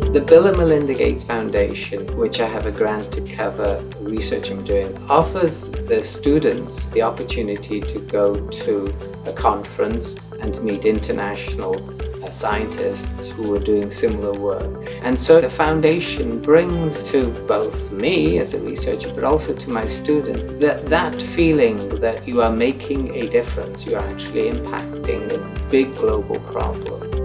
The Bill and Melinda Gates Foundation, which I have a grant to cover research I'm doing, offers the students the opportunity to go to a conference and to meet international scientists who are doing similar work. And so the foundation brings to both me as a researcher, but also to my students, that feeling that you are making a difference, you are actually impacting a big global problem.